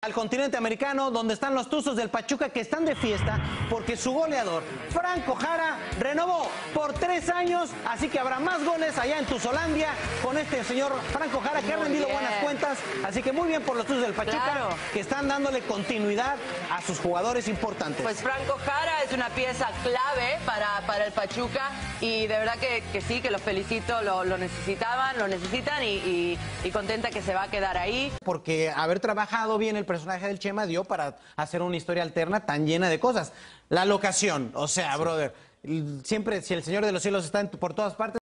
Al continente americano, donde están los Tuzos del Pachuca que están de fiesta porque su goleador, Franco Jara, renovó por 3 años, así que habrá más goles allá en Tuzolandia con este señor Franco Jara que ha rendido buenas cuentas, así que muy bien por los Tuzos del Pachuca que están dándole continuidad a sus jugadores importantes. Pues Franco Jara es una pieza clave para el Pachuca y de verdad que sí, que los felicito, lo necesitaban, lo necesitan y contenta que se va a quedar ahí. Porque haber trabajado bien el personaje del Chema dio para hacer una historia alterna tan llena de cosas. La locación, o sea, brother, siempre si el Señor de los Cielos está por todas partes.